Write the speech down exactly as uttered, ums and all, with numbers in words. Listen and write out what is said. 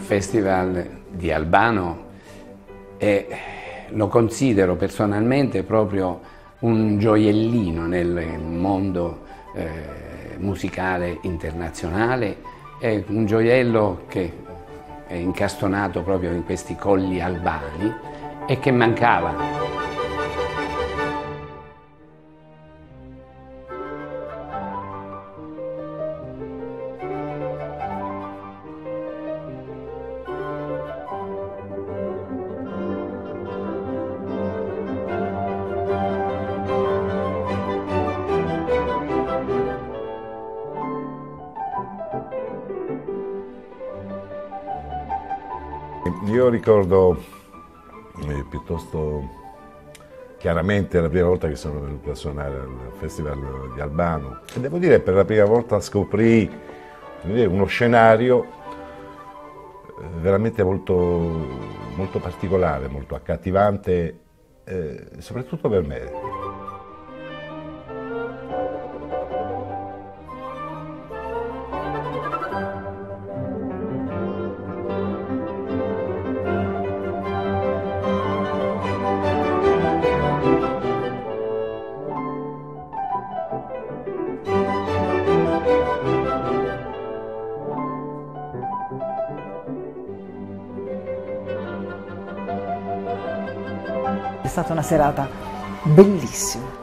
Festival di Albano è, lo considero personalmente proprio un gioiellino nel mondo eh, musicale internazionale, è un gioiello che è incastonato proprio in questi colli albani e che mancava. Io ricordo eh, piuttosto chiaramente la prima volta che sono venuto a suonare al Festival di Albano e devo dire per la prima volta scoprì uno scenario veramente molto, molto particolare, molto accattivante, eh, soprattutto per me. È stata una serata bellissima.